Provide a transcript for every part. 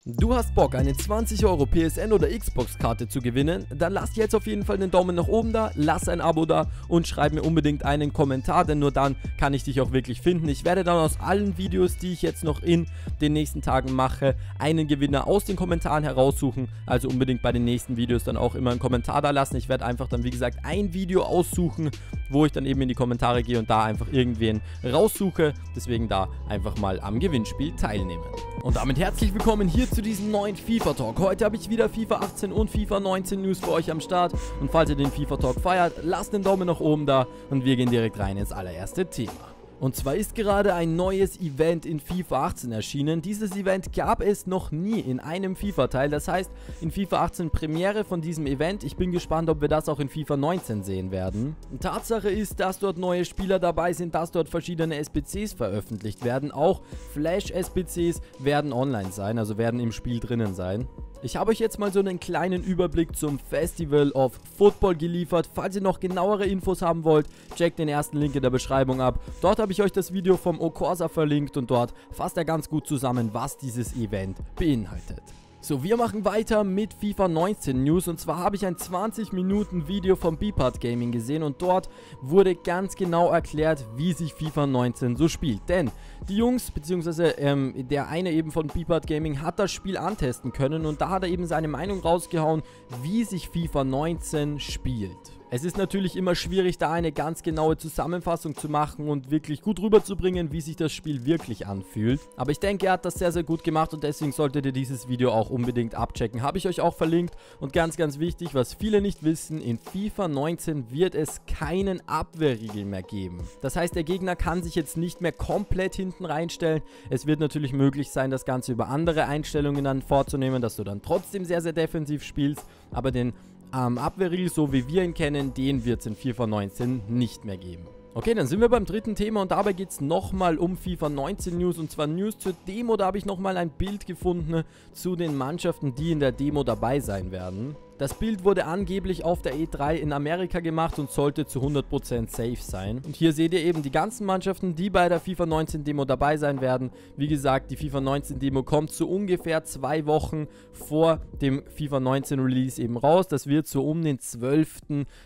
Du hast Bock, eine 20 € PSN oder Xbox-Karte zu gewinnen? Dann lass jetzt auf jeden Fall einen Daumen nach oben da, lass ein Abo da und schreib mir unbedingt einen Kommentar, denn nur dann kann ich dich auch wirklich finden. Ich werde dann aus allen Videos, die ich jetzt noch in den nächsten Tagen mache, einen Gewinner aus den Kommentaren heraussuchen. Also unbedingt bei den nächsten Videos dann auch immer einen Kommentar da lassen. Ich werde einfach dann, wie gesagt, ein Video aussuchen, wo ich dann eben in die Kommentare gehe und da einfach irgendwen raussuche. Deswegen da einfach mal am Gewinnspiel teilnehmen. Und damit herzlich willkommen hier zu diesem neuen FIFA Talk. Heute habe ich wieder FIFA 18 und FIFA 19 News für euch am Start. Und falls ihr den FIFA Talk feiert, lasst den Daumen nach oben da und wir gehen direkt rein ins allererste Thema. Und zwar ist gerade ein neues Event in FIFA 18 erschienen. Dieses Event gab es noch nie in einem FIFA-Teil. Das heißt, in FIFA 18 Premiere von diesem Event. Ich bin gespannt, ob wir das auch in FIFA 19 sehen werden. Tatsache ist, dass dort neue Spieler dabei sind, dass dort verschiedene SBCs veröffentlicht werden. Auch Flash-SBCs werden online sein, also werden im Spiel drinnen sein. Ich habe euch jetzt mal so einen kleinen Überblick zum Festival of Football geliefert. Falls ihr noch genauere Infos haben wollt, checkt den ersten Link in der Beschreibung ab. Dort habe ich euch das Video vom Okorsa verlinkt und dort fasst er ganz gut zusammen, was dieses Event beinhaltet. So, wir machen weiter mit FIFA 19 News und zwar habe ich ein 20 Minuten Video vom Beepart Gaming gesehen und dort wurde ganz genau erklärt, wie sich FIFA 19 so spielt. Denn die Jungs, beziehungsweise der eine eben von Beepart Gaming hat das Spiel antesten können und da hat er eben seine Meinung rausgehauen, wie sich FIFA 19 spielt. Es ist natürlich immer schwierig, da eine ganz genaue Zusammenfassung zu machen und wirklich gut rüberzubringen, wie sich das Spiel wirklich anfühlt. Aber ich denke, er hat das sehr, sehr gut gemacht und deswegen solltet ihr dieses Video auch unbedingt abchecken. Habe ich euch auch verlinkt und ganz, ganz wichtig, was viele nicht wissen, in FIFA 19 wird es keinen Abwehrriegel mehr geben. Das heißt, der Gegner kann sich jetzt nicht mehr komplett hinten reinstellen. Es wird natürlich möglich sein, das Ganze über andere Einstellungen dann vorzunehmen, dass du dann trotzdem sehr, sehr defensiv spielst, aber den Abwehrriegel, so wie wir ihn kennen, den wird es in FIFA 19 nicht mehr geben. Okay, dann sind wir beim dritten Thema und dabei geht es nochmal um FIFA 19 News und zwar News zur Demo. Da habe ich nochmal ein Bild gefunden zu den Mannschaften, die in der Demo dabei sein werden. Das Bild wurde angeblich auf der E3 in Amerika gemacht und sollte zu 100% safe sein. Und hier seht ihr eben die ganzen Mannschaften, die bei der FIFA 19 Demo dabei sein werden. Wie gesagt, die FIFA 19 Demo kommt so ungefähr 2 Wochen vor dem FIFA 19 Release eben raus. Das wird so um den 12.,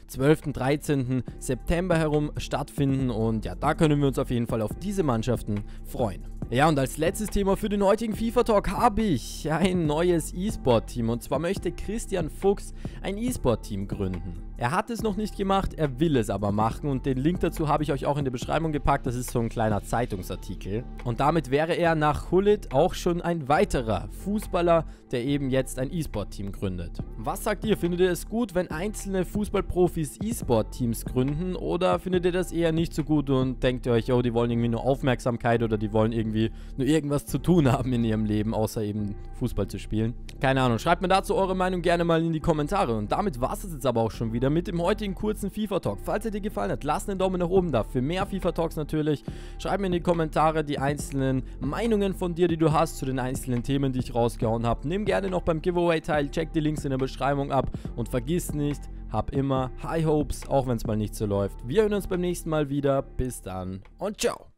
13. September herum stattfinden und ja, da können wir uns auf jeden Fall auf diese Mannschaften freuen. Ja, und als letztes Thema für den heutigen FIFA Talk habe ich ein neues E-Sport-Team und zwar möchte Christian Fuchs ein E-Sport-Team gründen. Er hat es noch nicht gemacht, er will es aber machen und den Link dazu habe ich euch auch in die Beschreibung gepackt, das ist so ein kleiner Zeitungsartikel. Und damit wäre er nach Hullit auch schon ein weiterer Fußballer, der eben jetzt ein E-Sport-Team gründet. Was sagt ihr? Findet ihr es gut, wenn einzelne Fußballprofis E-Sport-Teams gründen oder findet ihr das eher nicht so gut und denkt ihr euch, oh, die wollen irgendwie nur Aufmerksamkeit oder die wollen irgendwie nur irgendwas zu tun haben in ihrem Leben, außer eben Fußball zu spielen? Keine Ahnung, schreibt mir dazu eure Meinung gerne mal in die Kommentare. Und damit war es jetzt aber auch schon wieder mit dem heutigen kurzen FIFA Talk. Falls er dir gefallen hat, lasst einen Daumen nach oben da. Für mehr FIFA Talks natürlich. Schreib mir in die Kommentare die einzelnen Meinungen von dir, die du hast zu den einzelnen Themen, die ich rausgehauen habe. Nimm gerne noch beim Giveaway teil, check die Links in der Beschreibung ab und vergiss nicht, hab immer High Hopes, auch wenn es mal nicht so läuft. Wir hören uns beim nächsten Mal wieder. Bis dann und ciao.